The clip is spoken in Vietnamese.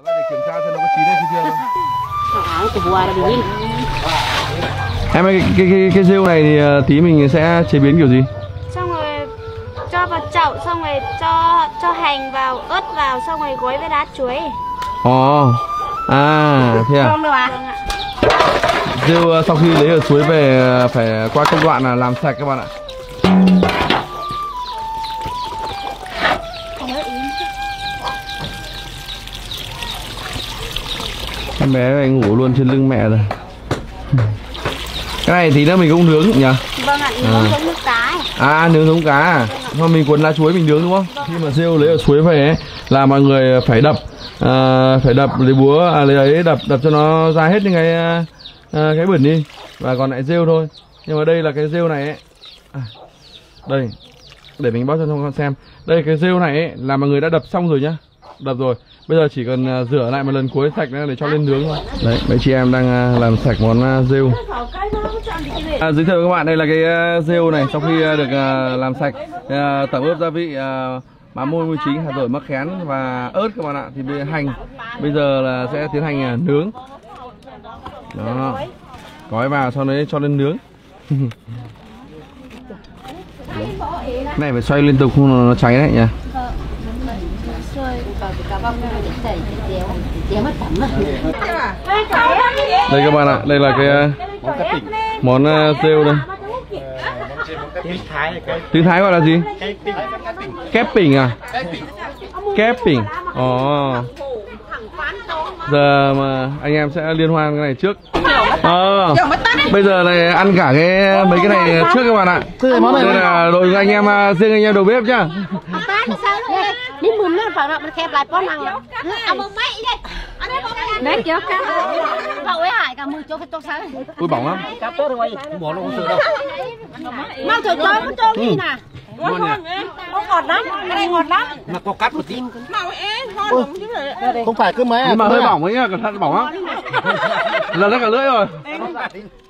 Để kiểm tra xem nó có chín hay chưa thôi. Em ơi, cái rêu này thì tí mình sẽ chế biến kiểu gì? Xong rồi cho vào chậu, xong rồi cho hành vào, ớt vào, xong rồi gói với lá chuối. Ồ, thế à? Vâng ạ. Rêu sau khi lấy ở suối về phải qua công đoạn là làm sạch các bạn ạ. Em bé này ngủ luôn trên lưng mẹ rồi. Cái này tí nữa mình cũng nướng nhỉ? Vâng ạ, nướng giống như cá. Nướng giống cá à? Mà mình cuốn lá chuối mình nướng đúng không? Vâng. Khi mà rêu lấy ở suối về ấy, là mọi người phải đập, lấy búa, lấy ấy đập cho nó ra hết những cái bẩn đi, và còn lại rêu thôi. Nhưng mà đây là cái rêu này ấy, đây để mình bóc cho con xem. Đây cái rêu này ấy, là mọi người đã đập xong rồi nhá, đập rồi. Bây giờ chỉ cần rửa lại một lần cuối sạch nữa để cho lên nướng thôi. Đấy, mấy chị em đang làm sạch món rêu. Giới thiệu các bạn, đây là cái rêu này sau khi được làm sạch, tẩm ướp gia vị, mắm muối chính, hạt dổi, mắc khén và ớt các bạn ạ. Thì hành bây giờ là sẽ tiến hành nướng. Đó, gói vào sau đấy cho lên nướng. Này phải xoay liên tục không nó cháy đấy nhỉ. Đây các bạn ạ, đây là cái món rêu đây. Tiếng Thái gọi là gì? Kép bình à? Kép bình. Giờ mà anh em sẽ liên hoan cái này trước. Bây giờ này ăn cả mấy cái này trước các bạn ạ. Đây là đội anh em, riêng anh em đầu bếp nhá. Đi mùm nó phải nó khép lại con nào. Ăn một mấy đây. Đấy kéo cá. Cậu ấy hại cả mùi cho cái tô sáng. Ui bỏng lắm. Cá tốt không anh? Không bỏ đâu có sự đâu. Mau thử cho có cho gì nè. Nó ngọt lắm, cái này ngọt lắm. Mà có cắt một tí. Không phải cứ mấy nhưng mà hơi bỏng ấy nhá, cẩn thận bỏng lắm. Lần ra cả lưỡi rồi.